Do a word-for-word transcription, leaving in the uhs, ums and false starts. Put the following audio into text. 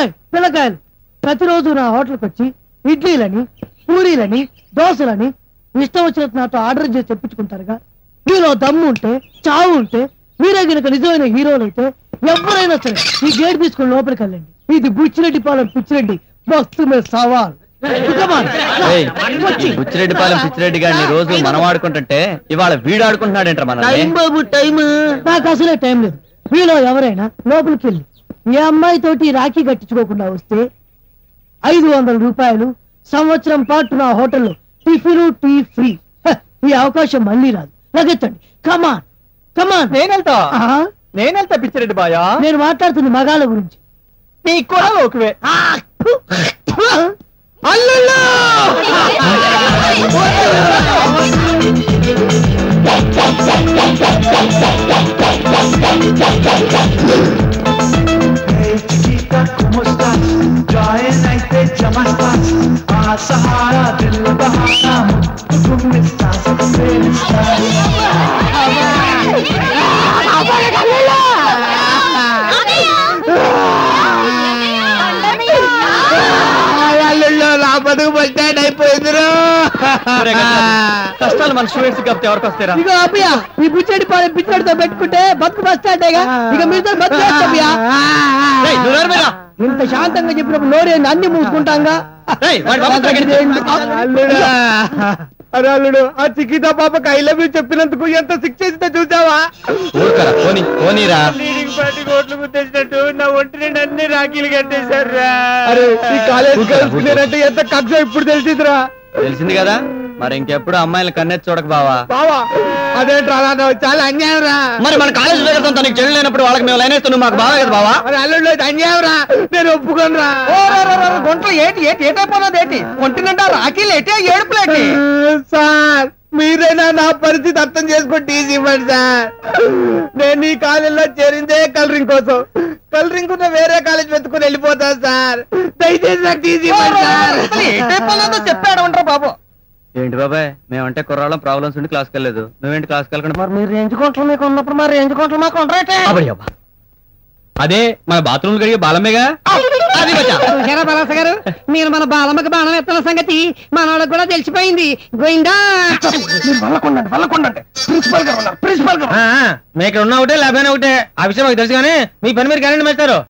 పిల్లకాయలు ప్రతిరోజు నా హోటల్కి వచ్చి ఇడ్లీలని పూరీలని దోశలని ఇష్టం వచ్చినట్టు నాతో ఆర్డర్ చేసి తెప్పించుకుంటారుగా. మీలో దమ్ము ఉంటే చావు ఉంటే మీరే గనుక నిజమైన హీరోలు అయితే ఎవరైనా సరే ఈ గేట్ తీసుకుని లోపలికి వెళ్ళండి. ఇది బుచ్చిరెడ్డిపాలెం పిచ్చిరెడ్డి మస్తు మీద సవాల్. బుచ్చిరెడ్డిపాలెం పిచ్చిరెడ్డి గారిని రోజు మనం ఆడుకుంటుంటే ఇవాళ వీడు ఆడుకుంటున్నాడంట. మన టైం బాబు టైం. నాకు అసలే టైం లేదు. మీలో ఎవరైనా లోపలికి వెళ్ళి ఈ అమ్మాయి తోటి రాఖీ కట్టించుకోకుండా వస్తే ఐదు వందల రూపాయలు సంవత్సరం పాటు నా హోటల్లో టిఫిన్ టీ ఫ్రీ. ఈ అవకాశం మళ్ళీ రాదు. లగెత్తండి. కమాన్ కమాన్. నేను వెళ్తా నేను వెళ్తా పిచ్చిరెడ్డి బాయా. నేను మాట్లాడుతుంది మగాళ్ళ గురించి. నీ కూడా లోకువే. అల్లుళ్ళు ¿Cómo estás? Traen అయితే llamas a Sahara del Bahana. ¿Cómo estás? ¿Cómo estás? నా బతుకు బస్టాండ్ అయిపోయిందిరా. కష్టాలు మన స్టూడెంట్స్ కాబట్టి ఎవరికి వస్తారా? ఇక అబ్బయ్య ఈ బుచ్చిరెడ్డిపాలెం పిచ్చిరెడ్డితో పెట్టుకుంటే బతుకు బస్టాండేగా. ఇక మీతో బతుకు ఇంత శాంతంగా చెప్పినప్పుడు నోరే అన్ని మూసుకుంటాంగా. అరే అల్లుడు, ఆ చికితా పాపకి ఐ లవ్ యూ చెప్పినందుకు ఎంత శిక్ష చేసిందో చూసావా? కోట్లు గుర్తించినట్టు నా ఒంటి నుండి అన్ని రాఖీలు కట్టేశారా. అరే ఈ కాలేజ్ కలుసుకునేదంటే ఎంత కక్ష ఇప్పుడు తెలిసిందిరా. తెలిసింది కదా, మరి ఇంకెప్పుడు అమ్మాయిలు కన్నెత్తి చూడక బావా. బావా అదేంట్రా చాలా అన్యాయం రా. మరి మన కాలేజ్ దగ్గర తనకి చెల్లి లేనప్పుడు వాళ్ళకి మేము లైన్ వేస్తున్నాం. మాకు బాగా కదా బావా. అరే అల్లుడు అన్యాయం రా, నేను ఒప్పుకోను రా. గుంటలు ఏటి ఏటి ఏటైపోయినది ఏంటి? ఒంటినంటే రాఖీలు ఏటి ఏడుపులేటి? సార్ మీరైనా నా పరిస్థితి అర్థం చేసుకొని టీసీ ఇవ్వండి సార్. నేను ఈ కాలేజీలో చేరిందే కలరింగ్ కోసం. కలరింగ్ ఉన్న వేరే కాలేజ్ వెతుకుని వెళ్ళిపోతాను సార్. దయచేసి నాకు టీసీ ఇవ్వండి సార్. చెప్పాడు ఉంటారు బాబు. ఏంటి బాబాయ్, మేమంటే కుర్రాళ్ళం ప్రాబ్లమ్స్ ఉండి క్లాస్కి వెళ్ళలేదు. నువ్వేంటి క్లాస్కి వెళ్ళకుండా? మరి మీరు రేంజ్ కొంటలు మీకు ఉన్నప్పుడు మరి రేంజ్ కొంటలు మాకు ఉండరా? అదే మన బాత్రూమ్ కడిగే బాలమ్మేగా. బలాస గారు, మీరు మన బాలమ్మకి బాణం ఎత్తన సంగతి మన వాళ్ళకి కూడా తెలిసిపోయింది. గోయిందా ప్రిన్సిపల్ గారు ప్రిన్సిపల్ గారు మీకు ఉన్న ఒకటే లాభానే ఒకటే. ఆ విషయం మాకు తెలుసు కానీ మీ పని మీరు గ్యారెంటీ మెచ్చారు.